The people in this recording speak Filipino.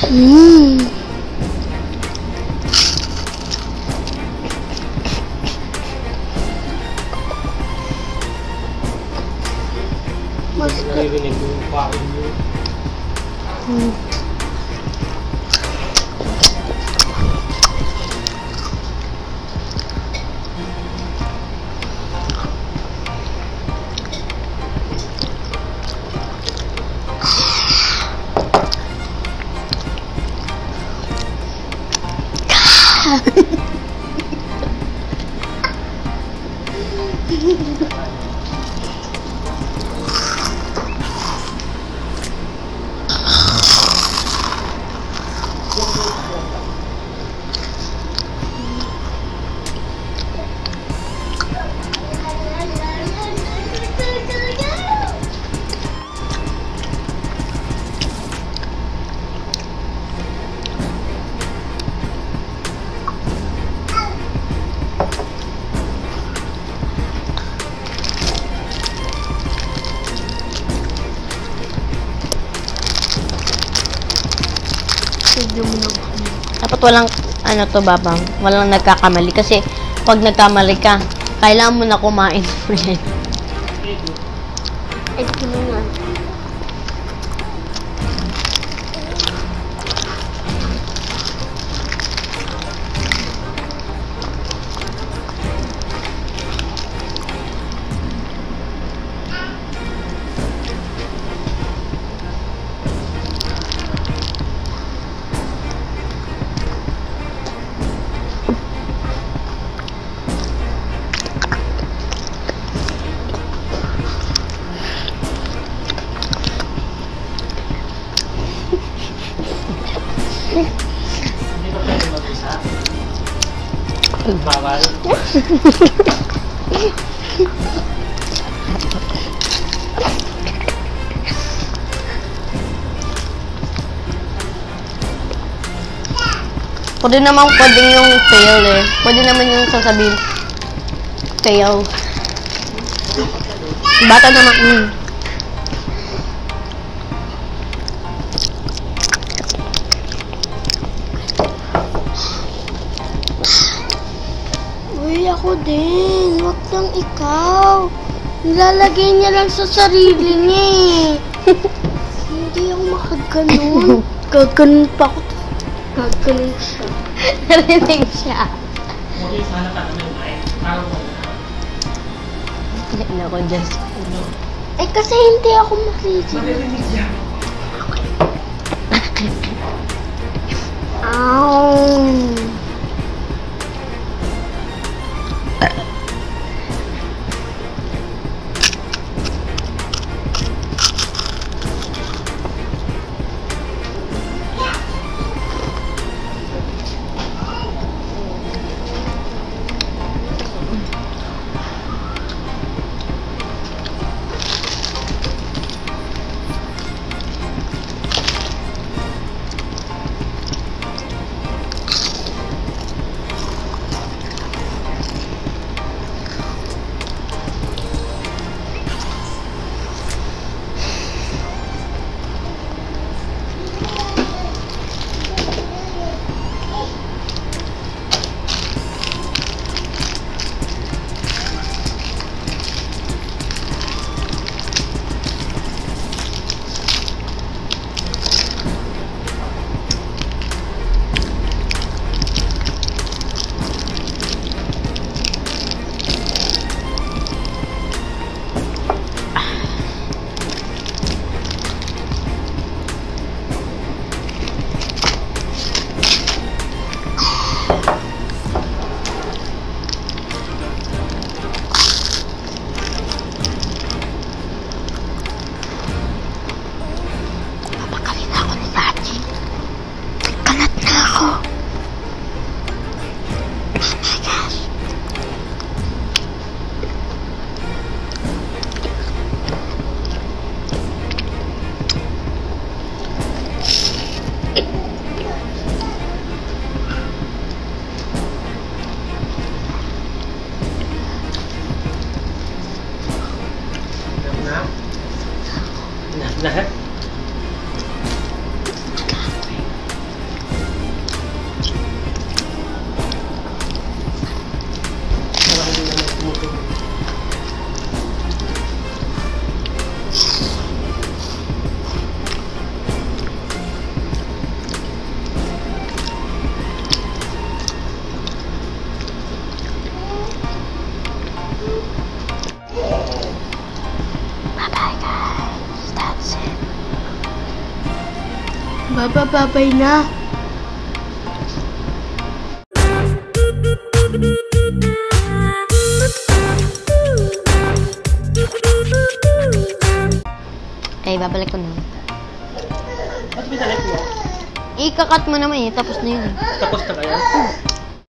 Mas naririnig ko yung pain mo. Dapat walang, ano to, babang, walang nagkakamali. Kasi, pag nagkamali ka, kailangan mo na kumain, friend. Ito mo nga. Hindi ba pwede mag-isa? Bawal. Pwede naman pwedeng yung fail eh. Pwede naman yung sasabihin fail. Bata naman. Uy, ako din. Wag lang ikaw. Nilalagay niya lang sa sarili niya eh. Hindi ako makaganon. Gaganon pa ako. Gaganon siya. Narinig siya. Okay, sana ka naman ay. Parang mo na. Nako, Jasmine. Eh kasi hindi ako maririnig. Maririnig siya. Ow. Babay na. Eh, babalik ko na. Ba't binalik mo? Ikakat mo naman eh, tapos na yun eh. Tapos na kaya?